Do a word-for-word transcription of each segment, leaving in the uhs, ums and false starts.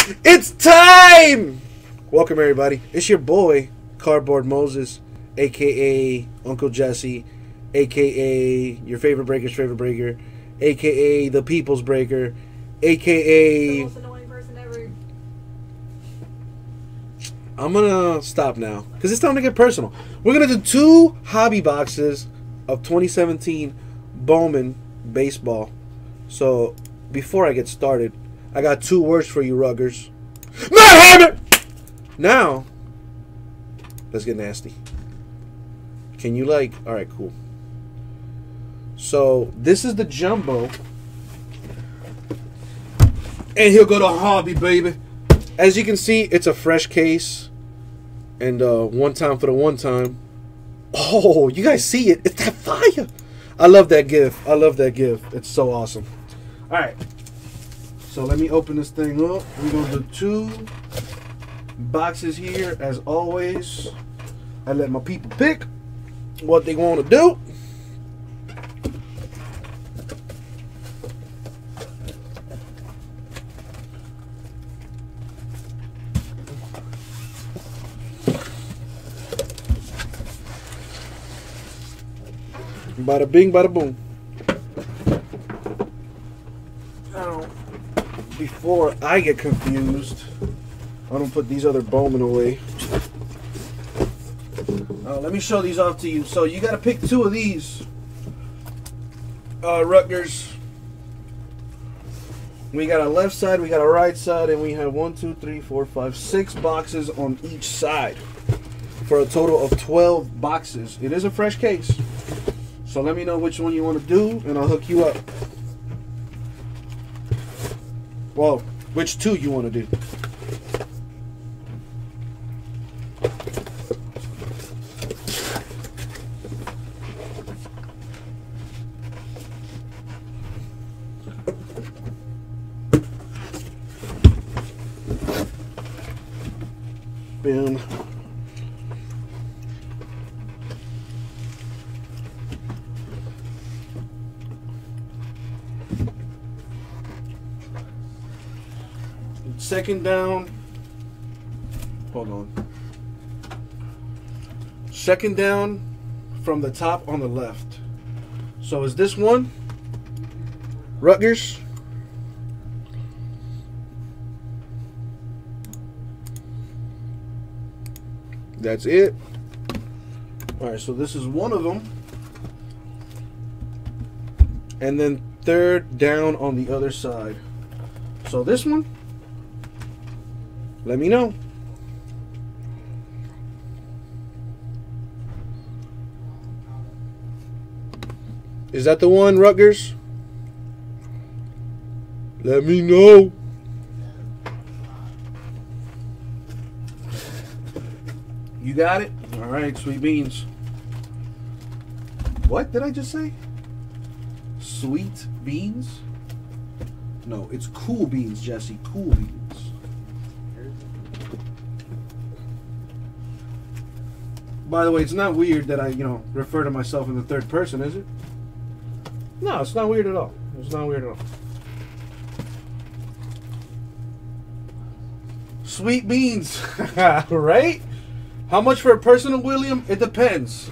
It's time! Welcome, everybody. It's your boy, Cardboard Moses, a k a. Uncle Jesse, a k a your favorite breaker's favorite breaker, a k a the People's Breaker, a k a. The most annoying person ever. I'm gonna stop now, because it's time to get personal. We're gonna do two hobby boxes of twenty seventeen Bowman baseball. So, before I get started, I got two words for you, Ruggers. Not having! Now, let's get nasty. Can you like... Alright, cool. So, this is the jumbo. And he'll go to hobby, baby. As you can see, it's a fresh case. And uh, one time for the one time. Oh, you guys see it. It's that fire. I love that gift. I love that gift. It's so awesome. Alright. So let me open this thing up. We're going to do two boxes here, as always. I let my people pick what they want to do. Bada bing, bada boom. Now, before I get confused, I don't put these other Bowman away. Uh, let me show these off to you. So you got to pick two of these, uh, Rutgers. We got a left side, we got a right side, and we have one, two, three, four, five, six boxes on each side for a total of twelve boxes. It is a fresh case. So let me know which one you want to do, and I'll hook you up. Well, which two you want to do. Boom. Second down. Hold on. Second down from the top on the left. So is this one Rutgers? That's it. Alright, so this is one of them. And then third down on the other side. So this one, let me know. Is that the one, Rutgers? Let me know. You got it? All right, sweet beans. What did I just say? Sweet beans? No, it's cool beans, Jesse. Cool beans. By the way, it's not weird that I, you know, refer to myself in the third person, is it? No, it's not weird at all. It's not weird at all. Sweet beans, right? How much for a personal, William? It depends.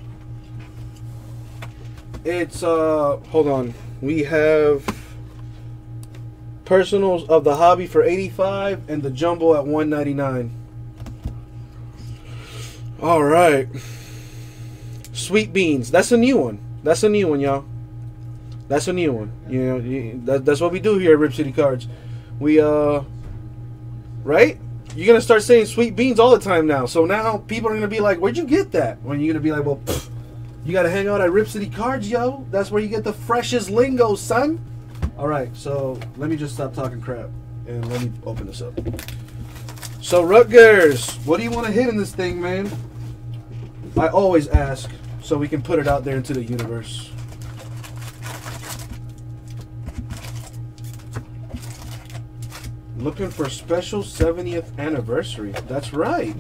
It's, uh, hold on. We have personals of the hobby for eighty-five and the jumbo at one ninety-nine. All right. Sweet beans. That's a new one. That's a new one, y'all. That's a new one. You know, you, that, that's what we do here at Rip City Cards. We, uh, right? You're going to start saying sweet beans all the time now. So now people are going to be like, where'd you get that? When you're going to be like, well, pff, you got to hang out at Rip City Cards, yo. That's where you get the freshest lingo, son. All right, so let me just stop talking crap and let me open this up. So, Rutgers, what do you want to hit in this thing, man? I always ask so we can put it out there into the universe. Looking for special seventieth anniversary. That's right.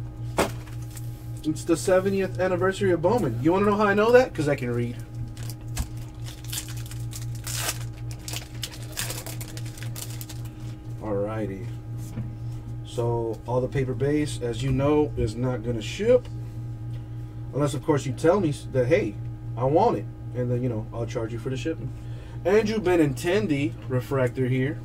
It's the seventieth anniversary of Bowman. You want to know how I know that? Because I can read. Alrighty. So all the paper base, as you know, is not going to ship. Unless, of course, you tell me that, hey, I want it. And then, you know, I'll charge you for the shipping. Andrew Benintendi refractor here.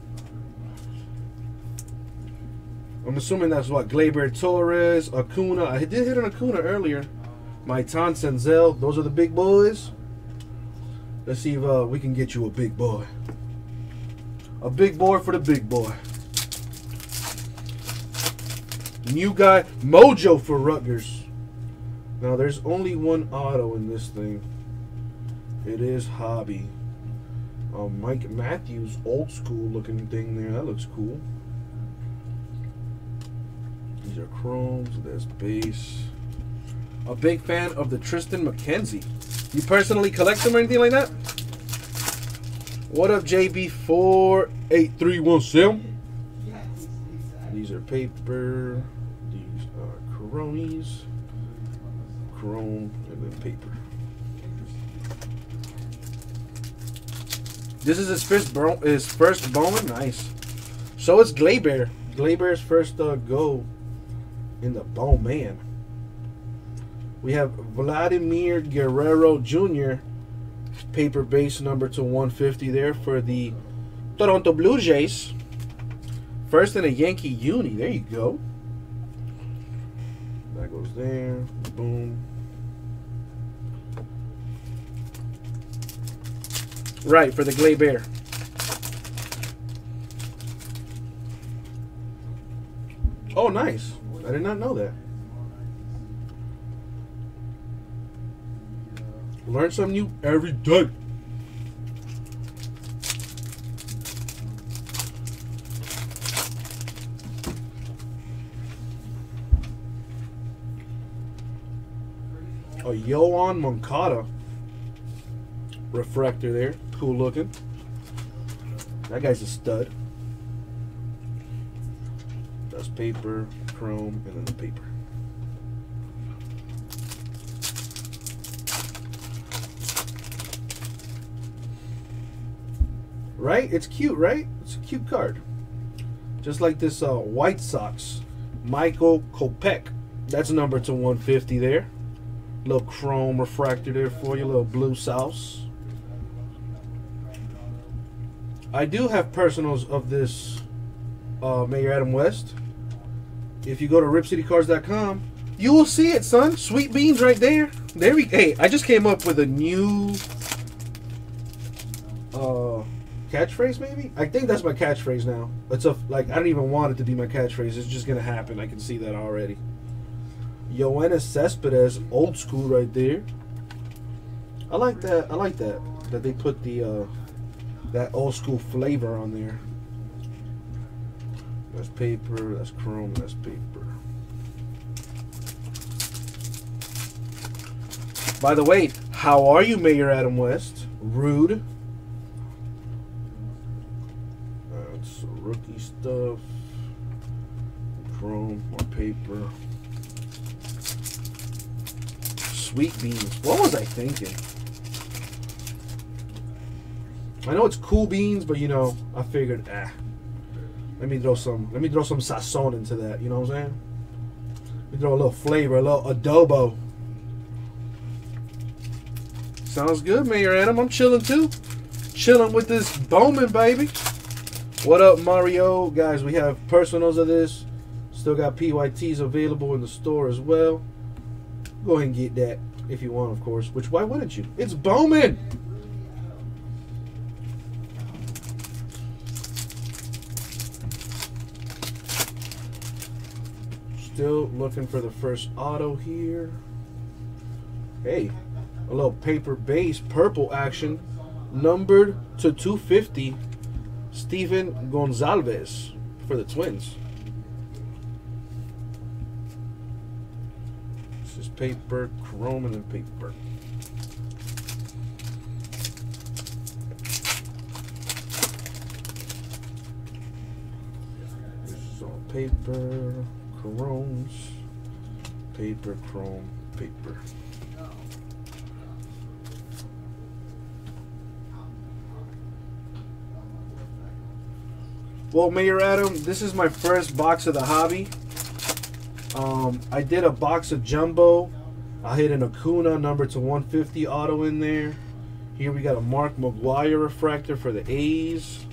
I'm assuming that's what? Gleyber Torres, Acuna. I did hit an Acuna earlier. Maitan Senzel. Those are the big boys. Let's see if uh, we can get you a big boy. A big boy for the big boy. New guy, Mojo for Rutgers. Now, there's only one auto in this thing. It is Hobby. Um, Mike Matthews, old school looking thing there. That looks cool. These are chromes. There's base. A big fan of the Tristan McKenzie. You personally collect them or anything like that? What up, J B four eight three one seven? These are paper. These are Coronis. Chrome and then paper. This is his first, his first Bowman. Nice. So it's Gleyber. Gleyber's first uh, go in the Bowman. We have Vladimir Guerrero Junior Paper base number to one fifty there for the Toronto Blue Jays. First in a Yankee uni. There you go. That goes there. Boom. Right, for the Gleyber. Oh, nice. I did not know that. Learn something new every day. A Yoan Moncada refractor there. Cool looking. That guy's a stud. That's paper, chrome, and then the paper. Right? It's cute, right? It's a cute card. Just like this uh, White Sox. Michael Kopech. That's number to one fifty there. Little chrome refractor there for you. Little blue sauce. I do have personals of this uh, Mayor Adam West. If you go to rip city cards dot com, you will see it, son. Sweet beans right there. There we. Hey, I just came up with a new uh, catchphrase. Maybe I think that's my catchphrase now. It's a like I don't even want it to be my catchphrase. It's just gonna happen. I can see that already. Yoenis Cespedes, old school right there. I like that. I like that that they put the. Uh, That old school flavor on there. That's paper, that's chrome, that's paper. By the way, how are you, Mayor Adam West? Rude. That's rookie stuff. Chrome, more paper. Sweet beans. What was I thinking? I know it's cool beans, but you know, I figured, ah, let me throw some, let me throw some sazon into that. You know what I'm saying? Let me throw a little flavor, a little adobo. Sounds good, Mayor Adam. I'm chilling too, chilling with this Bowman, baby. What up, Mario? Guys, we have personals of this. Still got P Y Ts available in the store as well. Go ahead and get that if you want, of course. Which, why wouldn't you? It's Bowman. Still looking for the first auto here. Hey, a little paper base, purple action, numbered to two fifty. Steven Gonzalez for the Twins. This is paper, chrome, and then paper. This is all paper. Chromes, paper, chrome, paper. Well, Mayor Adam, this is my first box of the hobby. Um, I did a box of Jumbo. I hit an Acuna number to one fifty auto in there. Here we got a Mark McGwire refractor for the A's.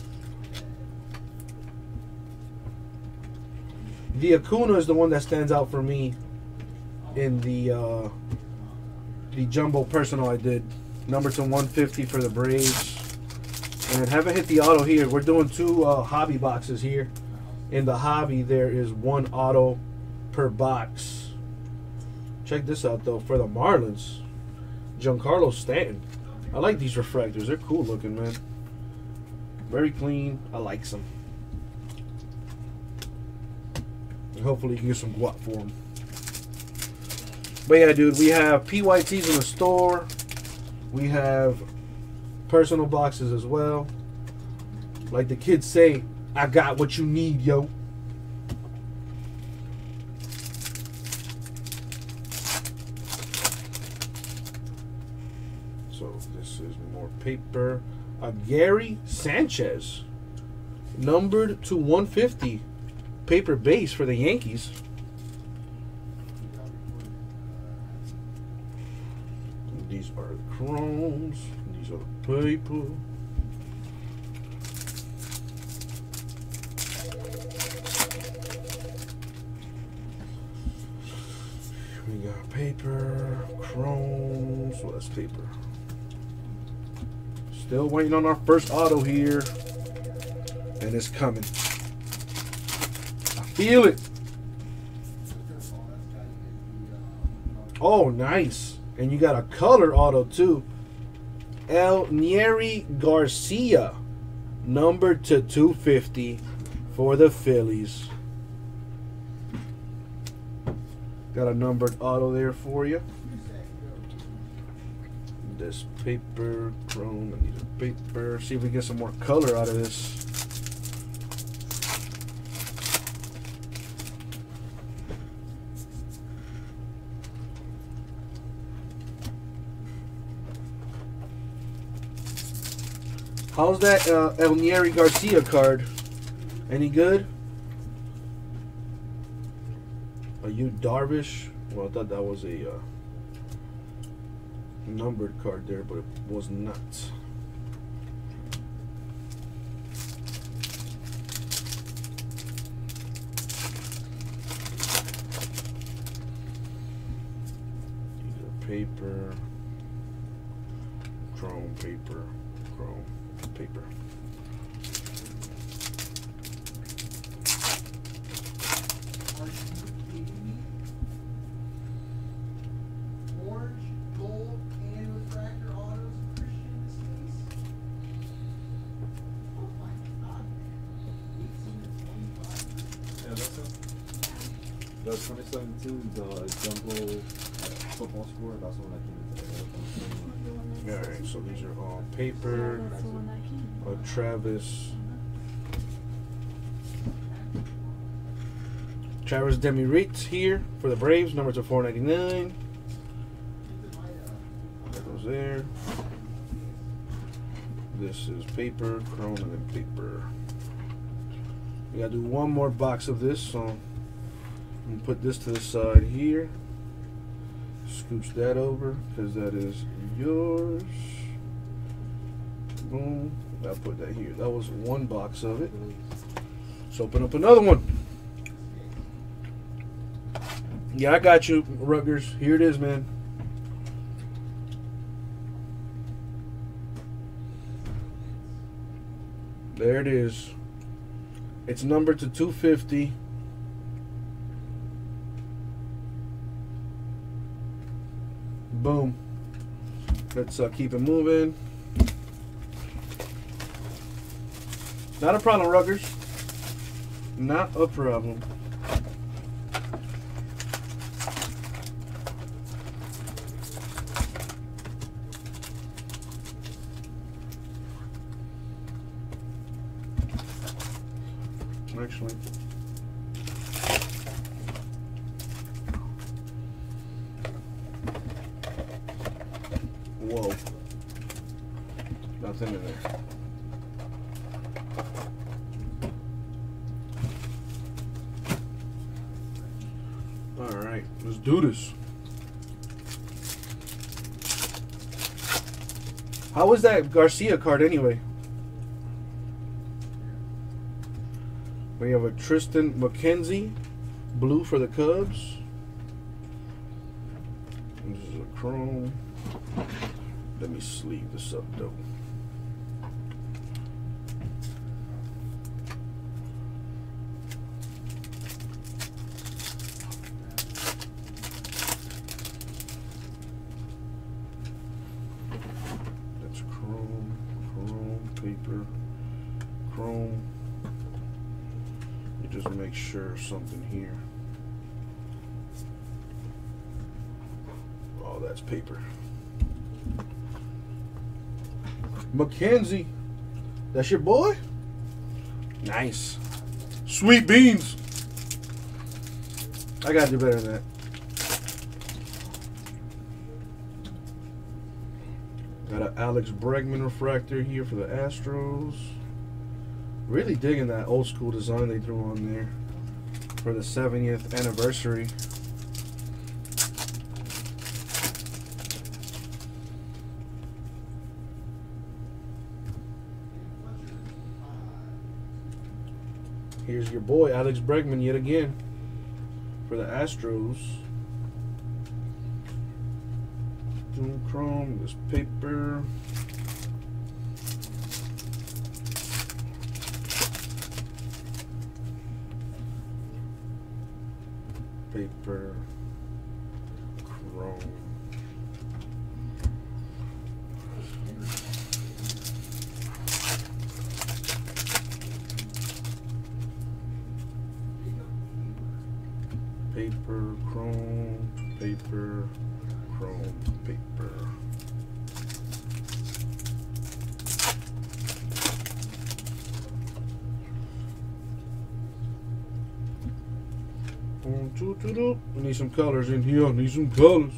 The Acuna is the one that stands out for me in the uh, the Jumbo Personal I did. Number to one fifty for the Braves. And haven't hit the auto here. We're doing two uh, hobby boxes here. In the hobby, there is one auto per box. Check this out, though. For the Marlins, Giancarlo Stanton. I like these refractors. They're cool looking, man. Very clean. I like them. And hopefully you can get some guap for them. But yeah, dude, we have P Y Ts in the store. We have personal boxes as well. Like the kids say, I got what you need, yo. So this is more paper. Uh, Gary Sanchez, numbered to one fifty, paper base for the Yankees. These are the chromes. These are the paper. We got paper, chromes. Well, that's paper. Still waiting on our first auto here. And it's coming. I feel it. Oh, nice. And you got a color auto too. Elniery Garcia, numbered to two fifty for the Phillies. Got a numbered auto there for you. This paper, chrome, and these are paper. See if we get some more color out of this. How's that uh, Elniery Garcia card? Any good? Are you Darvish? Well, I thought that was a uh, numbered card there, but it was not. These are paper, chrome paper, chrome paper. Orange, gold, and refractor autos, Christian in this case. Oh my god, man. eighteen to twenty-five. Yeah, that's it. The twenty seventeen, the Jumbo uh, football score, that's the one that came in today. Alright, so these are all paper. That's the one that came. Uh, Travis. Travis Demeritte here for the Braves, number to four ninety-nine. That goes there. This is paper, chrome, and then paper. We gotta do one more box of this, so I'm gonna put this to the side here. Scooch that over, because that is yours. Boom. I'll put that here. That was one box of it. Let's open up another one. Yeah, I got you, Rutgers. Here it is, man. There it is. It's numbered to two fifty. Boom. Let's uh, keep it moving. Not a problem, Rutgers. Not a problem. Actually, whoa, nothing in there. All right, let's do this. How was that Garcia card anyway? We have a Tristan McKenzie, blue for the Cubs. This is a chrome. Let me sleeve this up though. That's chrome, chrome, paper, chrome. You just make sure something here. Oh, that's paper. Mackenzie, that's your boy? Nice. Sweet beans. I gotta do better than that. Got an Alex Bregman refractor here for the Astros. Really digging that old school design they threw on there for the seventieth anniversary. Here's your boy, Alex Bregman, yet again, for the Astros. Doom chrome, this paper. Paper, chrome. Paper, chrome, paper, chrome, paper. Boom, doo, doo, doo. We need some colors in here. Need some colors.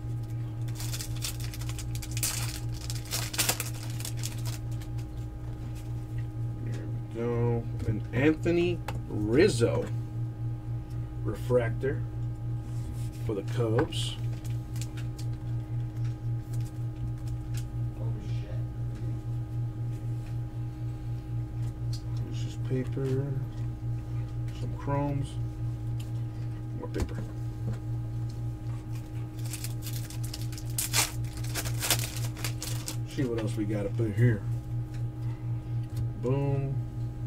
There we go. An Anthony Rizzo refractor for the Cubs. This is paper, some chromes, more paper. See what else we got to put here. Boom.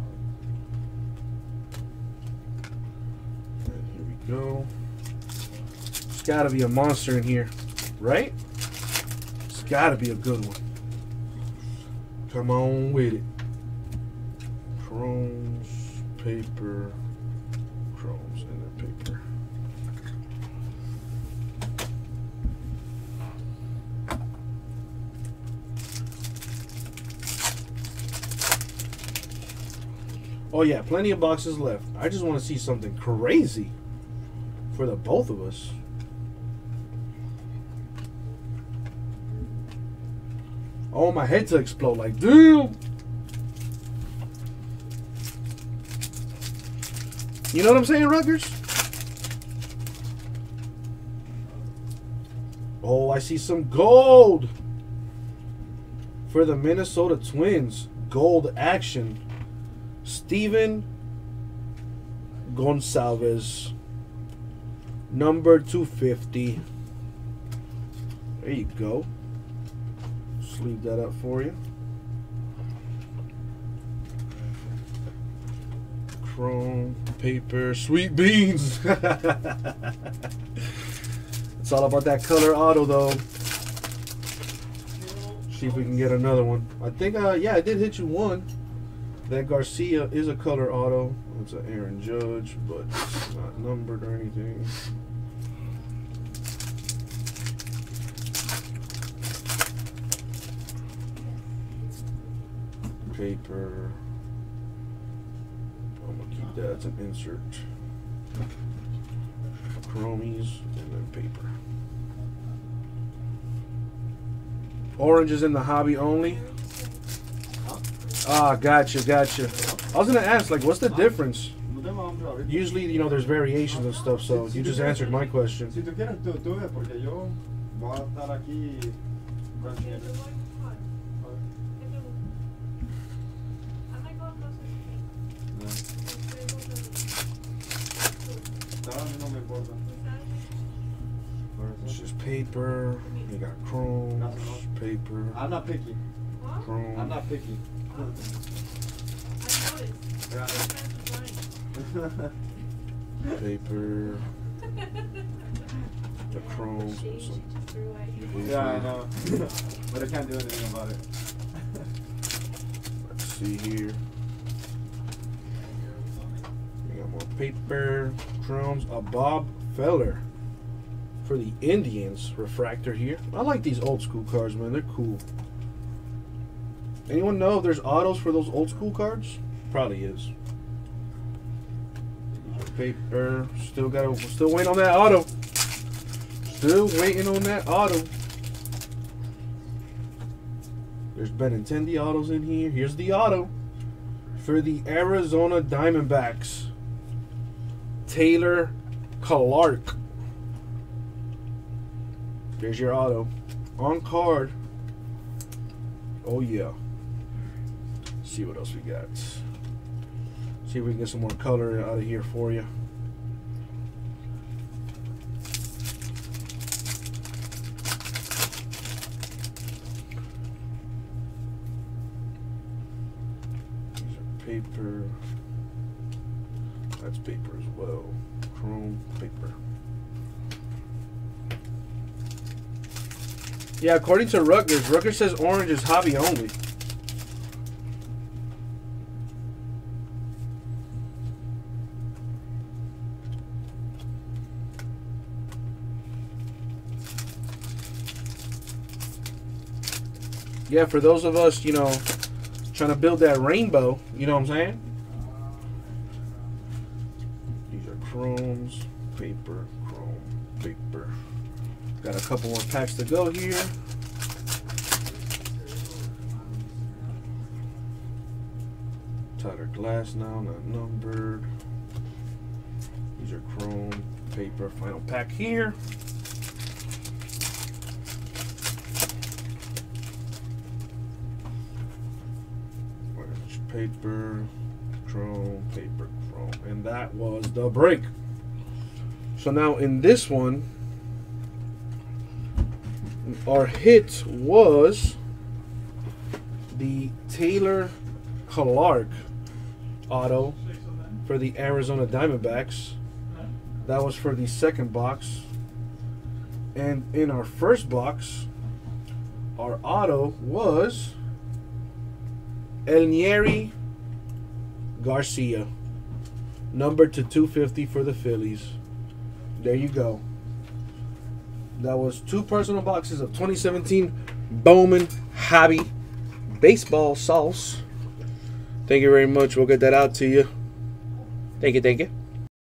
Go. It's got to be a monster in here, right? It's got to be a good one. Come on with it. Chromes, paper, chromes, and then paper. Oh yeah, plenty of boxes left. I just want to see something crazy for the both of us. I want my head to explode like, damn. You know what I'm saying, Rutgers? Oh, I see some gold for the Minnesota Twins. Gold action. Steven Gonsalves. Number two fifty. There you go. Sleeve that up for you. Chrome, paper, sweet beans. It's all about that color auto, though. See if we can get another one. I think, uh, yeah, I did hit you one. That Garcia is a color auto. It's an Aaron Judge, but it's not numbered or anything. Paper. I'm gonna keep that as an insert. Chromies and then paper. Orange is in the hobby only. Ah, gotcha, gotcha. I was gonna ask, like, what's the difference? The problema, hombre, ahorita. Usually, you know, there's variations and stuff, so you just answered my question. Si tú quieres, tú, tú ve, porque yo voy a estar aquí. No, a mí no me importa. It's just paper. You got chrome, paper, I'm not picky. I'm chrome. not picky. Paper, the chrome, some Yeah, I know. But I can't do anything about it. Let's see here. We got more paper, chromes, a Bob Feller for the Indians refractor here. I like these old school cards, man. They're cool. Anyone know if there's autos for those old school cards? Probably is. Paper. Still got. We're still waiting on that auto. Still waiting on that auto. There's Benintendi autos in here. Here's the auto for the Arizona Diamondbacks. Taylor Clark. There's your auto. On card. Oh yeah. Let's see what else we got. See if we can get some more color out of here for you. These are paper. That's paper as well. Chrome paper. Yeah, according to Rutgers, Rutgers says orange is hobby only. Yeah, for those of us, you know, trying to build that rainbow, you know what I'm saying? These are chromes, paper, chrome, paper. Got a couple more packs to go here. Tyler Glass now, not numbered. These are chrome, paper, final pack here. Paper, chrome, paper, chrome. And that was the break. So now in this one, our hit was the Taylor Clark auto for the Arizona Diamondbacks. That was for the second box. And in our first box, our auto was Elnieri Garcia, numbered to two fifty for the Phillies. There you go. That was two personal boxes of twenty seventeen Bowman Hobby Baseball Sauce. Thank you very much. We'll get that out to you. Thank you, thank you.